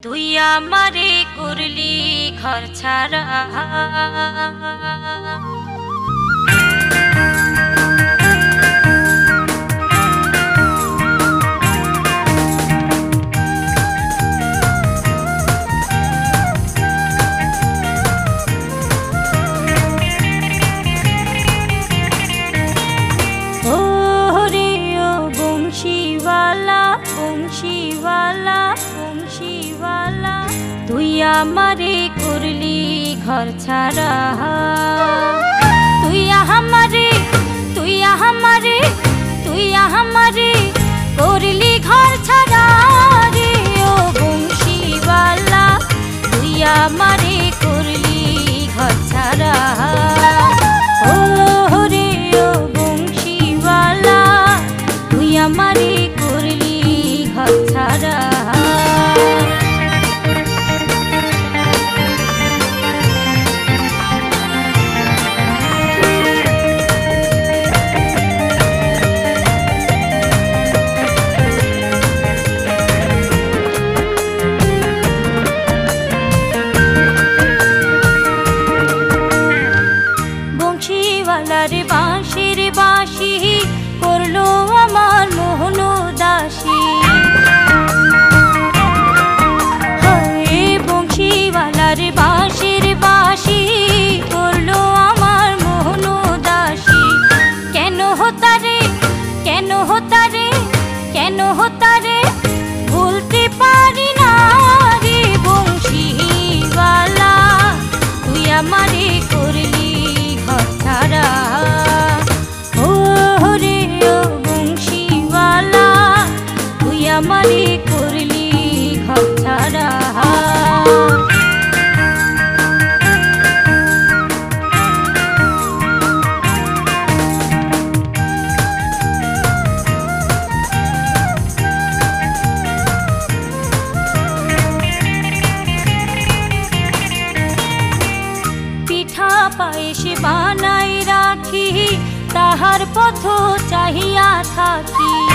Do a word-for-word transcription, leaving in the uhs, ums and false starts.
তুই আমারে করলি ঘর ছাড়া। তুই আমারে করলি ঘর ছাড়া, তুই আমারে তুই আমারে তুই আমারে করলি ঘর ছাড়া রে ও বংশীওয়ালা, তুই আমারে করলি ঘর ছাড়া। ও রে ও বংশীওয়ালা, তুই আমারে করলি ঘর ছাড়া। রে বাঁশির বাঁশি করলো আমার মোহন দাসী, হে বংশীওয়ালার বাঁশির বাঁশি করলো আমার মোহন দাসী। কেন হতারে কেন হতারে কেন হতারে ভুলতে পারি না রে বংশীওয়ালা, তুই আমারে করলি ঘর ছাড়া। ও রে ও বংশীওয়ালা, তুই আমারে করলি ঘর ছাড়া। পিঠা পায়েস বানাই রাখি, তাহার পথ চাহিয়া থাকি।